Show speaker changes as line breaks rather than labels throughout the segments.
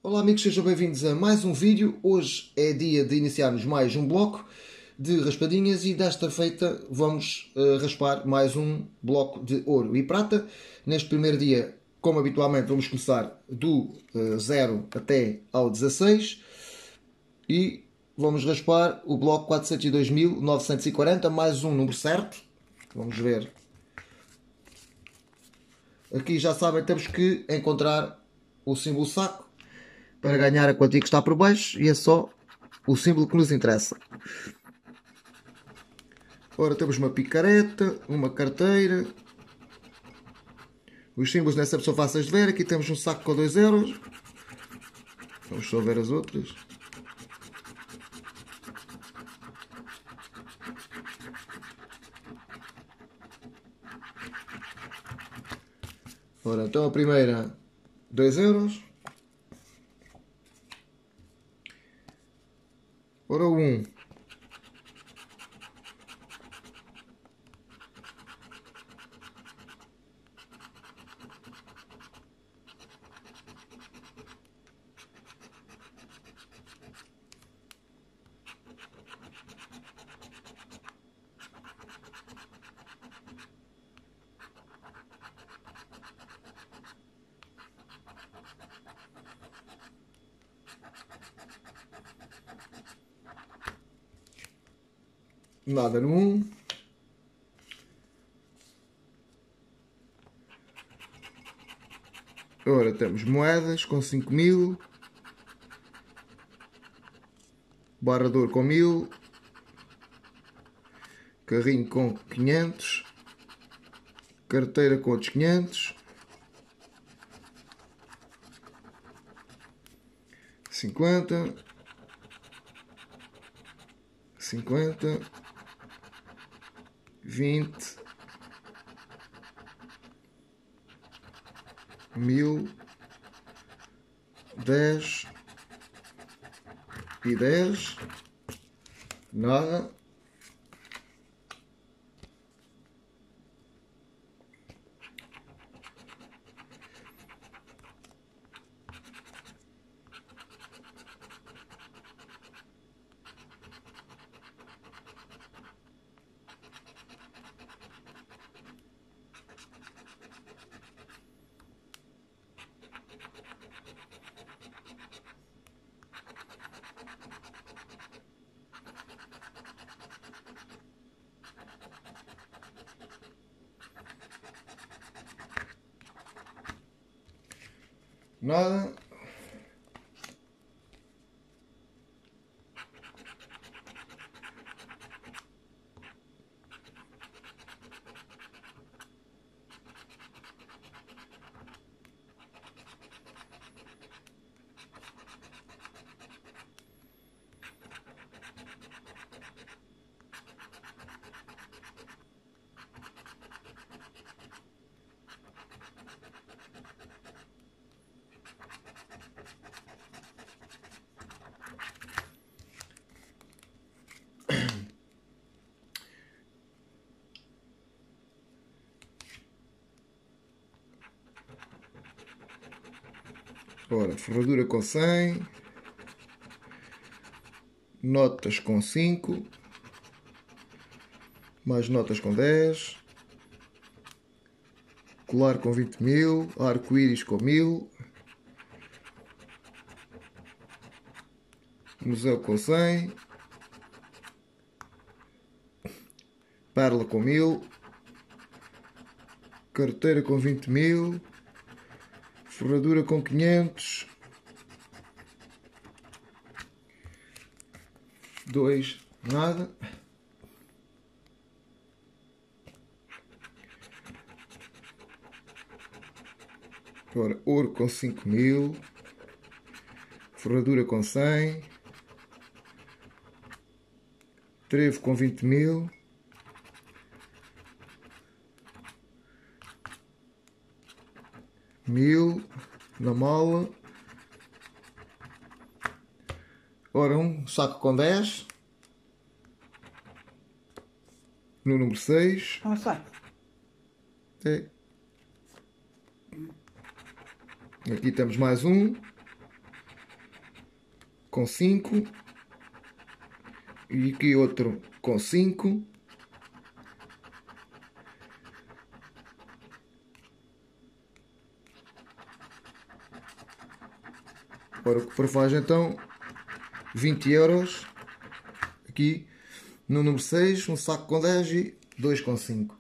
Olá amigos, sejam bem-vindos a mais um vídeo. Hoje é dia de iniciarmos mais um bloco de raspadinhas e desta feita vamos raspar mais um bloco de ouro e prata. Neste primeiro dia, como habitualmente, vamos começar do 0 até ao 16 e vamos raspar o bloco 402.940, mais um número certo. Vamos ver. Aqui já sabem, temos que encontrar o símbolo saco para ganhar a quantia que está por baixo, e é só o símbolo que nos interessa. Ora, temos uma picareta, uma carteira. Os símbolos nessa são fáceis de ver. Aqui temos um saco com 2 euros. Vamos só ver as outras. Ora, então a primeira 2 euros. Ora, 1. Nada no 1. Ora, temos moedas com 5.000. Barrador com 1.000. Carrinho com 500. Carteira com outros 500. 50. 50. 20. 1.000. 10. E 10. Nada. Nada. Ora, ferradura com 100. Notas com 5. Mais notas com 10. Colar com 20.000. Arco-íris com 1.000. Museu com 100. Pérola com 1.000. Carteira com 20.000. Ferradura com 500. 2. Nada. Agora, ouro com 5.000. Ferradura com 100. Trevo com 20.000. Mil na mala. Ora, um saco com 10. No número 6.
Não sai.
Aqui temos mais um. com 5. E aqui outro com 5. Ora, o que faz então 20 euros. Aqui no número 6, um saco com 10 e 2 com 5.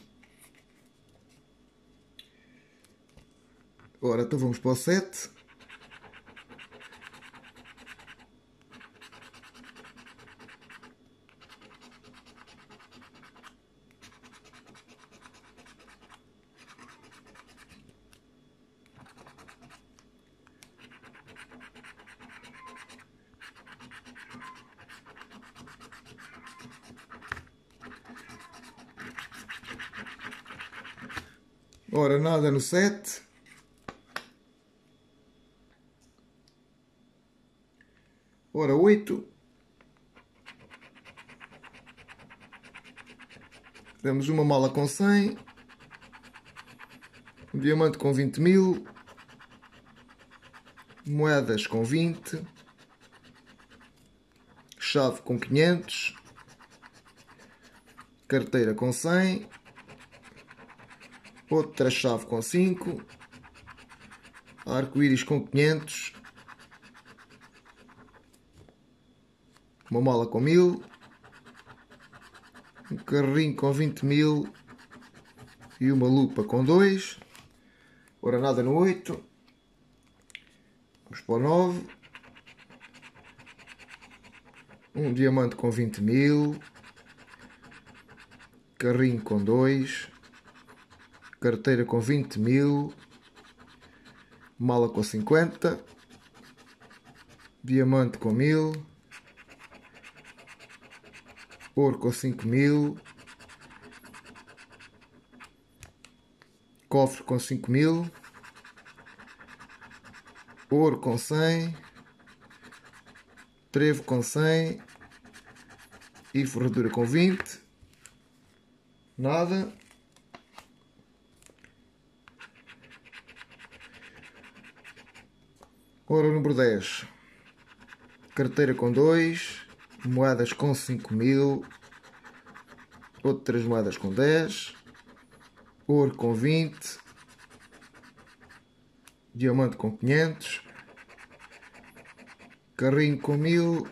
Ora, então vamos para o 7. Ora, nada no 7. Ora, 8. Temos uma mala com 100. Um diamante com 20.000. Moedas com 20. Chave com 500. Carteira com 100. Outra chave com 5. Arco-íris com 500. Uma mala com 1000. Um carrinho com 20.000. E uma lupa com 2. Ora, nada no 8. Vamos para o 9. Um diamante com 20.000. Carrinho com 2. Carteira com 20.000. Mala com 50. Diamante com 1000. Ouro com 5.000. Cofre com 5.000. Ouro com 100. Trevo com 100. E ferradura com 20. Nada. Ora, número 10. Carteira com 2. Moedas com 5.000. Outras moedas com 10. Ouro com 20. Diamante com 500. Carrinho com 1000.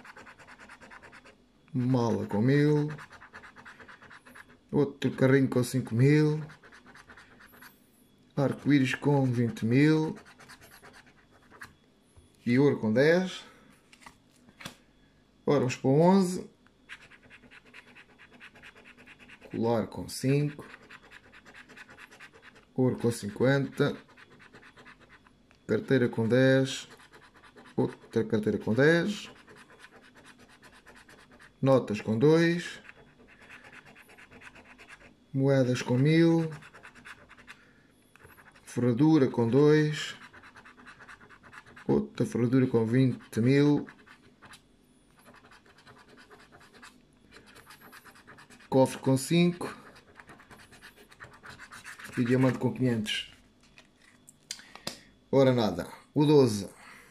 Mala com 1000. Outro carrinho com 5.000. Arco-íris com 20.000. E ouro com 10. Ora, vamos para o 11. Colar com 5. Ouro com 50. Carteira com 10. Outra carteira com 10. Notas com 2. Moedas com 1000. Ferradura com 2. Outra ferradura com 20.000. Cofre com 5. E diamante com 500. Ora, nada. O 12.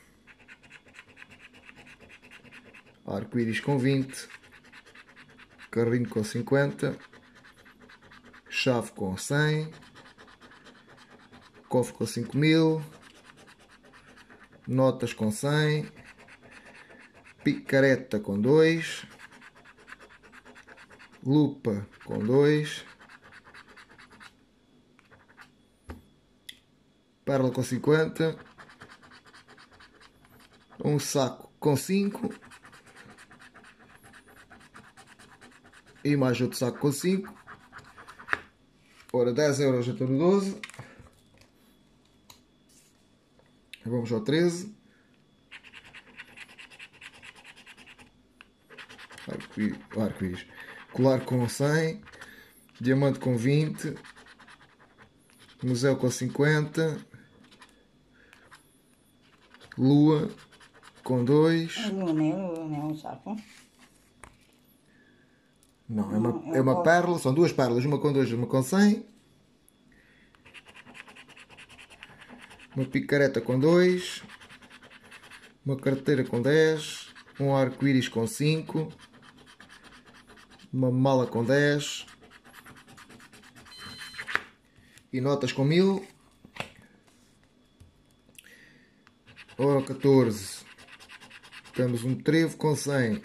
Arco-íris com 20. Carrinho com 50. Chave com 100. Cofre com 5.000. Notas com 100. Picareta com 2. Lupa com 2. Pérola com 50. Um saco com 5. E mais outro saco com 5. Ora, 10 euros já estou no 12. Vamos ao 13. Arco-íris. Colar com 100. Diamante com 20. Museu com 50. Lua com 2.
Não é um saco.
Não, é uma pérola. São duas pérolas. Uma com 2 e uma com 100. Uma picareta com 2. uma carteira com 10, um arco-íris com 5, uma mala com 10 e notas com 1000. Ora 14, temos um trevo com 100.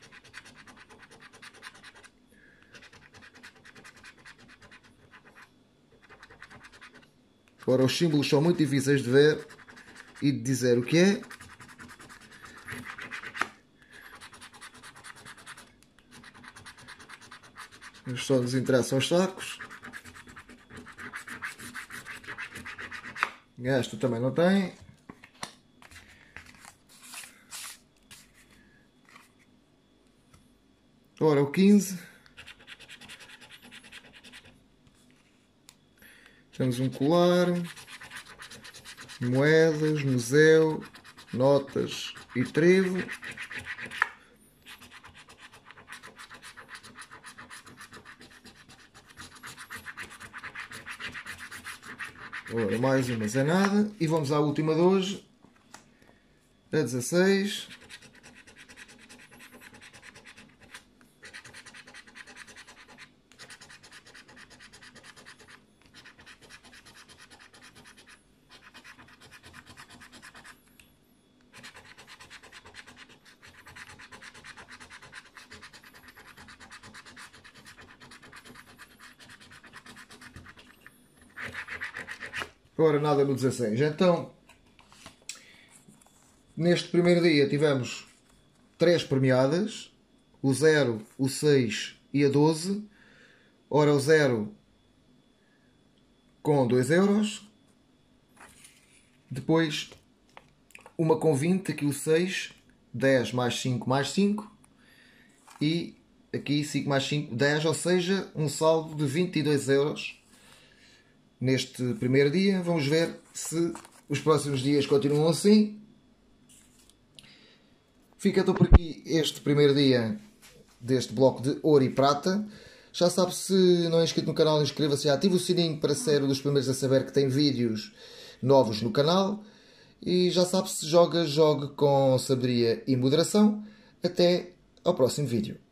Ora, os símbolos são muito difíceis de ver e de dizer o que é. Só nos interessam os sacos. Esta também não tem. Ora, o 15. Temos um colar, moedas, museu, notas e trevo. Ora, mais uma, é nada. E vamos à última de hoje, a 16. Ora, nada no 16. Então, neste primeiro dia tivemos 3 premiadas, o 0, o 6 e a 12. Ora, o 0 com 2 euros. Depois, uma com 20, aqui o 6, 10 mais 5 mais 5. E aqui 5 mais 5, 10, ou seja, um saldo de 22 euros. Neste primeiro dia, vamos ver se os próximos dias continuam assim. Fica então por aqui este primeiro dia deste bloco de ouro e prata. Já sabe, se não é inscrito no canal, inscreva-se e ative o sininho para ser um dos primeiros a saber que tem vídeos novos no canal. E já sabe, se joga, jogue com sabedoria e moderação. Até ao próximo vídeo.